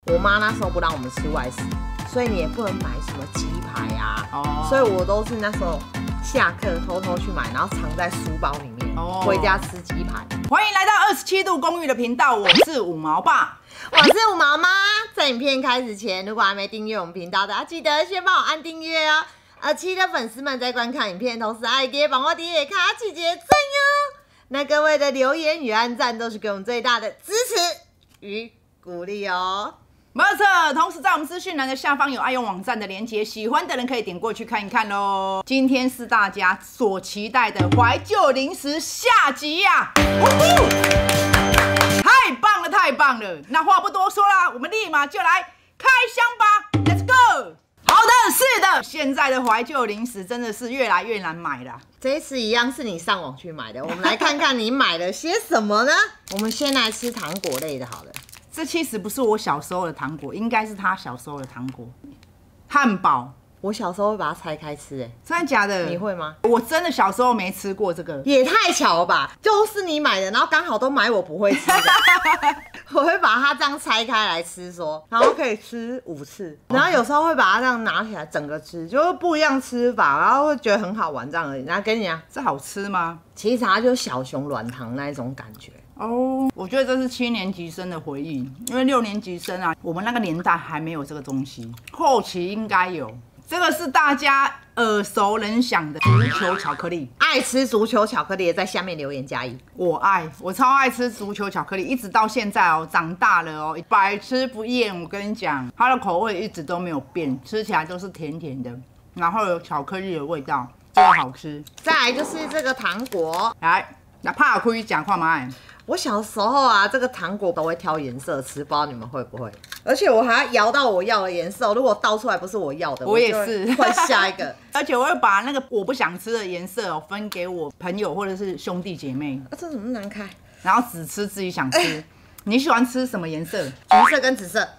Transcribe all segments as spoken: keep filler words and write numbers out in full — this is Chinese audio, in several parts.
我妈那时候不让我们吃外食，所以你也不能买什么鸡排啊。 哦， 所以我都是那时候下课偷偷去买，然后藏在书包里面， 哦， 回家吃鸡排。 欢迎来到二十七度公寓的频道，我是五毛爸， 我是五毛妈。在影片开始前，如果还没订阅我们频道的，记得先帮我按订阅哦。二期的粉丝们在观看影片的同时，爱给帮我点点卡起节赞哟。那各位的留言与按赞都是给我们最大的支持与鼓励哦。 没错，同时在我们资讯栏的下方有爱用网站的连结，喜欢的人可以点过去看一看喽。今天是大家所期待的怀旧零食下集呀、啊！太棒了，太棒了！那话不多说啦，我们立马就来开箱吧 ，Let's go！ 好的，是的，现在的怀旧零食真的是越来越难买了。 这一次一样是你上网去买的，我们来看看你买了些什么呢？我们先来吃糖果类的，好了。 这其实不是我小时候的糖果，应该是他小时候的糖果。汉堡， 我小时候会把它拆开吃，哎， 真的假的？ 你会吗？ 我真的小时候没吃过这个， 也太巧了吧！就是你买的，然后刚好都买我不会吃的，我会把它这样拆开来吃说，然后可以吃五次，然后有时候会把它这样拿起来整个吃，就是不一样吃法，然后会觉得很好玩这样而已。然后给你啊， 这好吃吗？ 其实它就是小熊软糖那一种感觉。 哦，我觉得这是七年级生的回忆，因为六年级生啊，我们那个年代还没有这个东西，后期应该有。这个是大家耳熟能详的足球巧克力， 爱吃足球巧克力的在下面留言加一。 我爱，我超爱吃足球巧克力，一直到现在哦，长大了哦，百吃不厌。我跟你讲，它的口味一直都没有变，吃起来都是甜甜的，然后有巧克力的味道，真的好吃。 再来就是这个糖果， 来，那怕亏讲话吗？ 我小时候啊，这个糖果都会挑颜色吃，不知道你们会不会？而且我还要摇到我要的颜色，如果倒出来不是我要的， 我也是换下一个。 而且我会把那个我不想吃的颜色哦分给我朋友或者是兄弟姐妹。 啊，这怎么难开？ 然后只吃自己想吃。欸、你喜欢吃什么颜色？ 橘色跟紫色。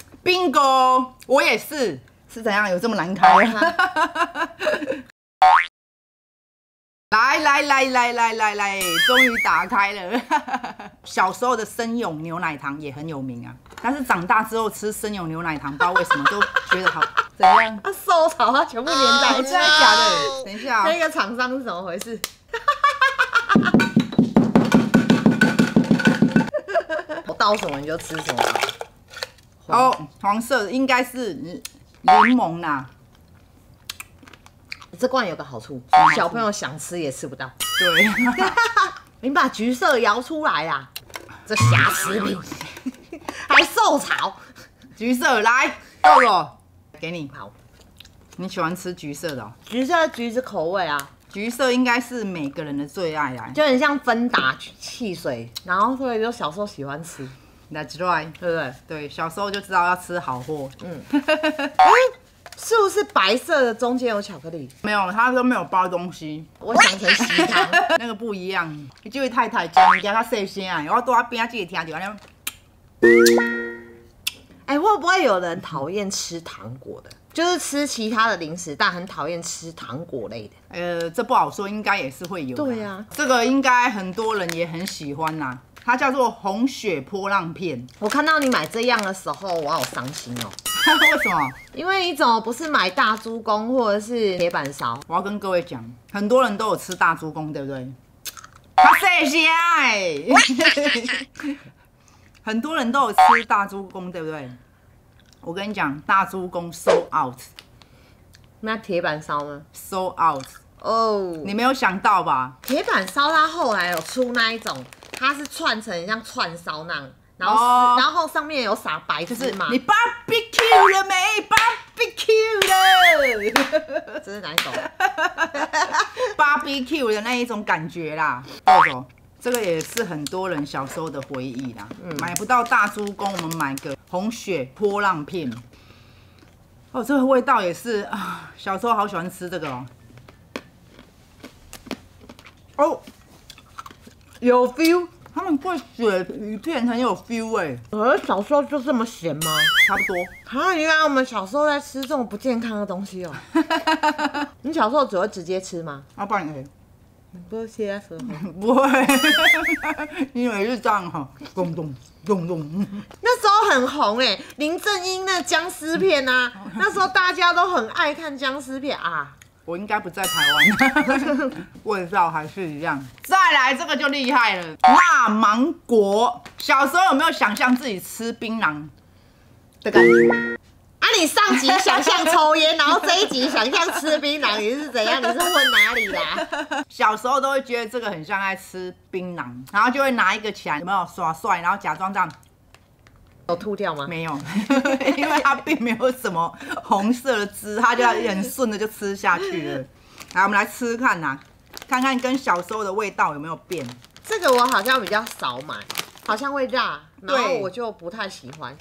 Bingo， 我也是。是怎样？有这么难开？来来来来来来来，终于打开了。小时候的生永牛奶糖也很有名啊，但是长大之后吃生永牛奶糖，不知道为什么都觉得好怎样？ 它受潮，它全部连在一起。 真的假的？等一下、喔， 这个厂商是怎么回事？我倒什么你就吃什么。 哦，黄色的应该是柠檬啦。 这罐有个好处，小朋友想吃也吃不到。 对， 你把橘色摇出来啦，这瑕疵品还受潮。 橘色来，豆豆，给你。 好， 你喜欢吃橘色的、喔？ 橘色的橘子口味啊， 橘色应该是每个人的最爱啦， 就很像芬达汽水，然后所以就小时候喜欢吃。 That's right， 对不对？ 对，小时候就知道要吃好货。嗯。 是不是白色的中间有巧克力？ 没有，它都没有包东西。 我想成稀汤， 那个不一样。这位太太讲物件较细声啊，我在边仔只会听到安尼。 哎、欸，会不会有人讨厌吃糖果的？就是吃其他的零食，但很讨厌吃糖果类的。 呃，这不好说，应该也是会有。 对呀、啊， 这个应该很多人也很喜欢啦。它叫做红血波浪片。 我看到你买这样的时候，我好伤心哦。 为什么？ 因为你怎么不是买大猪公或者是铁板烧？ 我要跟各位讲，很多人都有吃大猪公，对不对？它细声哎，很多人都有吃大猪公，对不对？我跟你讲，大猪公 sold out。 那铁板烧呢 ？sold out。 哦， 你没有想到吧？ 铁板烧它后来有出那一种，它是串成像串烧那样。然后、哦，然后上面有撒白芝麻。 你 barbecue 了没 ？barbecue 了。 这是哪一种 ？barbecue 的那一种感觉啦。豆豆，这个也是很多人小时候的回忆啦。嗯、买不到大猪公，我们买个红血波浪片。哦，这个味道也是啊，小时候好喜欢吃这个哦。哦，有 feel。他们会雪鱼片很有 feel 哎、欸， 呃，小时候就这么咸吗？ 差不多。 啊，原来我们小时候在吃这种不健康的东西哦、喔。你小时候只会直接吃吗？ 啊，不然你不是啊，说不会，因为是这样哈，咚咚咚咚。 那时候很红哎，林正英那僵尸片啊，那时候大家都很爱看僵尸片啊。 我应该不在台湾，味道还是一样。再来这个就厉害了，辣芒果。小时候有没有想象自己吃槟榔的感觉？ 啊，你上集想象抽烟，然后这一集想象吃槟榔，你是怎样？你是混哪里啦？ 小时候都会觉得这个很像在吃槟榔，然后就会拿一个起来，有没有耍帅，然后假装这样。 有吐掉吗？ 没有，因为它并没有什么红色的汁，它就很顺的就吃下去了。来，我们来吃吃看呐，看看跟小时候的味道有没有变。 这个我好像比较少买，好像会辣，然后我就不太喜欢。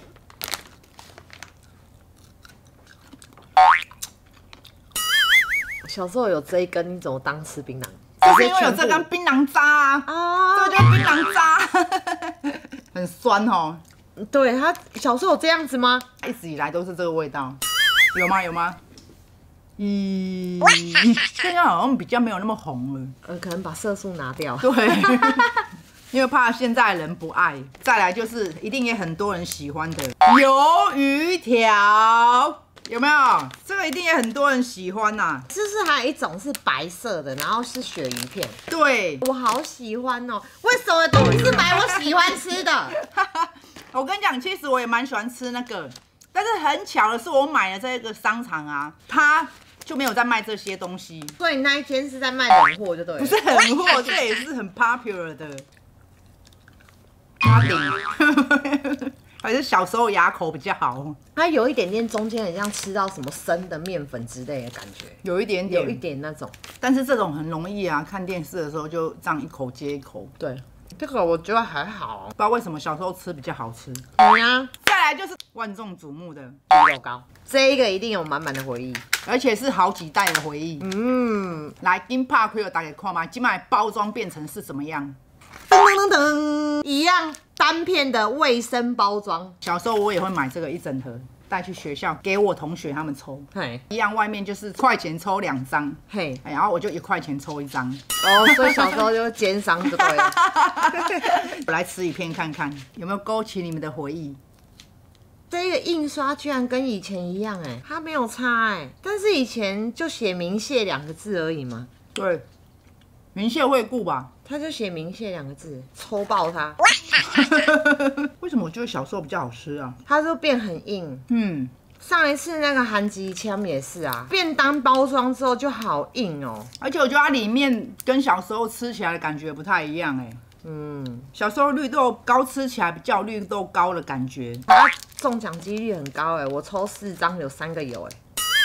小时候有这一根，你怎么当吃槟榔？ 就是因为有这根槟榔渣啊，哦，这个就是槟榔渣，很酸哦。 对，他小时候有这样子吗？ 一直以来都是这个味道，有吗？有吗？咦，现在好像比较没有那么红了。 呃，可能把色素拿掉。 对，因为怕现在人不爱。再来就是一定也很多人喜欢的鱿鱼条。有没有？这个一定也很多人喜欢呐、啊。 是不是还有一种是白色的，然后是鳕鱼片？ 对， 我好喜欢哦！为什么都不是买我喜欢吃的？ 我跟你讲，其实我也蛮喜欢吃那个，但是很巧的是，我买了这个商场啊，它就没有在卖这些东西。 所以那一天是在卖冷货，就对了。 不是冷货，这也是很 popular 的。阿顶。还是小时候牙口比较好， 它有一点点中间很像吃到什么生的面粉之类的感觉， 有一点点， 有一点那种。 但是这种很容易啊，看电视的时候就这样一口接一口。 对，这个我觉得还好， 不知道为什么小时候吃比较好吃。 好呀， 再来就是万众瞩目的猪肉糕，这一个一定有满满的回忆， 而且是好几代的回忆。嗯，来，金帕奎尔打给看嘛，今麦包装变成是什么样？ 噔噔噔噔，一样单片的卫生包装。 小时候我也会买这个一整盒，带去学校给我同学他们抽。嘿，一样外面就是块钱抽两张，嘿，然后我就一块钱抽一张。 哦，所以小时候就奸商就对了。 我来吃一片看看，有没有勾起你们的回忆？ 这个印刷居然跟以前一样哎，它没有差哎，但是以前就写明谢两个字而已嘛。 对，明谢惠顾吧。 他就写明谢两个字，抽爆它。 为什么我觉得小时候比较好吃啊？ 它就变很硬。嗯，上一次那个韩吉枪也是啊，便当包装之后就好硬哦。 而且我觉得它里面跟小时候吃起来的感觉不太一样哎。嗯，小时候绿豆糕吃起来比较绿豆糕的感觉。 它中奖几率很高哎，我抽四张有三个有哎。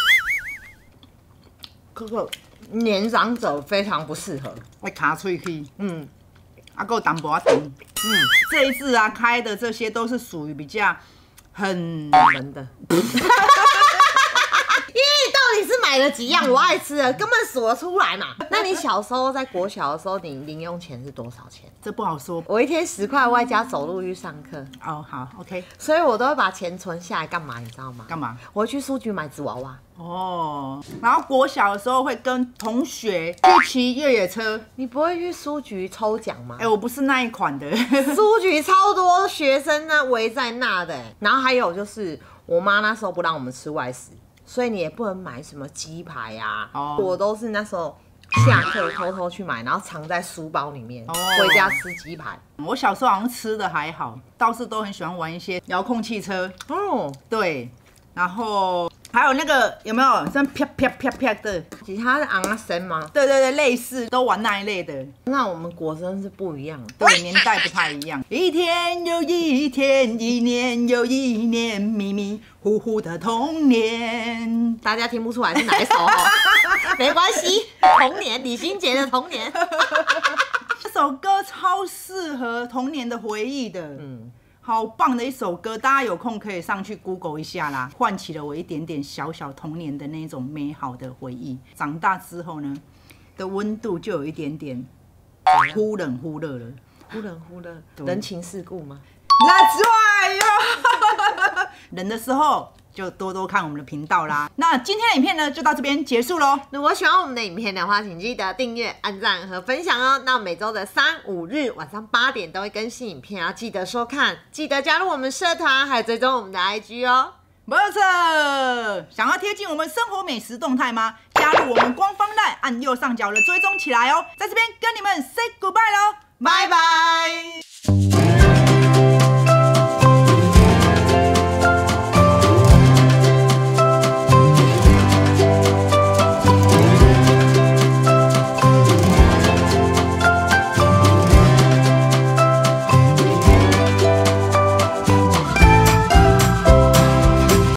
哥哥。年长者非常不适合， 会卡脆去，嗯，啊，够淡薄甜，嗯，这一次啊开的这些都是属于比较很门的，因为到底是买了几样我爱吃的，根本数得出来嘛。那你小时候在国小的时候，你零用钱是多少钱？ 这不好说， 我一天十块，外加走路去上课。 哦，好 ，OK， 所以我都会把钱存下来，干嘛？你知道吗？ 干嘛？ 我会去书局买纸娃娃。 哦，然后国小的时候会跟同学去骑越野车。 你不会去书局抽奖吗？ 哎、欸，我不是那一款的。 书局超多学生呢围在那的，然后还有就是我妈那时候不让我们吃外食，所以你也不能买什么鸡排啊。哦，我都是那时候下课偷偷去买，然后藏在书包里面，哦、回家吃鸡排。 我小时候好像吃的还好，倒是都很喜欢玩一些遥控汽车。哦，对，然后。还有那个有没有像啪啪啪啪的？ 其他的昂啊神吗？ 对对对，类似都玩那一类的。 那我们果真是不一样， 对，年代不太一样。一天又一天，一年又一年，迷迷糊糊的童年。 大家听不出来是哪一首哦？没关系，童年，李心洁的童年。 这首歌超适合童年的回忆的。嗯。好棒的一首歌，大家有空可以上去 Google 一下啦，唤起了我一点点小小童年的那种美好的回忆。长大之后呢，的温度就有一点点忽冷忽热了， 忽冷忽热，人情世故吗？ That's right 冷的时候就多多看我们的频道啦。那今天的影片呢，就到这边结束喽。 如果喜欢我们的影片的话，请记得订阅、按赞和分享哦。那每周的三、五日晚上八点都会更新影片，要记得收看，记得加入我们社团，还有追踪我们的 I G 哦。 没错，想要贴近我们生活美食动态吗？加入我们官方LINE，按右上角的追踪起来哦。在这边跟你们 say goodbye 喽，拜拜。